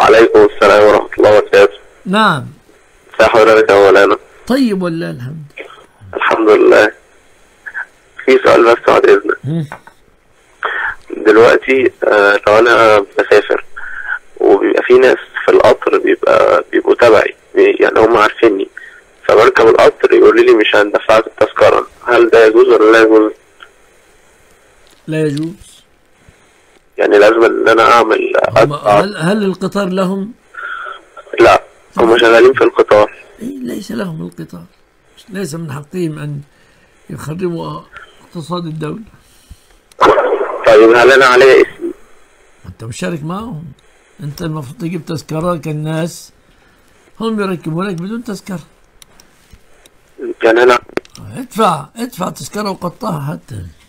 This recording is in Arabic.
وعليكم السلام ورحمة الله وبركاته. نعم. ازي حضرتك يا مولانا؟ طيب ولا الحمد؟ الحمد لله. في سؤال بس بعد إذنك. دلوقتي لو أنا بسافر وبيبقى في ناس في القطر بيبقوا تبعي، يعني هم عارفيني، فبركب القطر يقولوا لي مش هندفعك التذكرة، هل ده يجوز ولا لا يجوز؟ لا يجوز. يعني لازم ان انا اعمل هل القطار لهم؟ لا، هم شغالين في القطار. ليس لهم القطار، ليس من حقهم ان يخربوا اقتصاد الدولة. طيب هل انا علي اسمي؟ انت مشارك معهم، انت المفروض تجيب تذكرة كالناس، هم يركبوا لك بدون تذكرة. يعني انا ادفع تذكرة وقطعها حتى.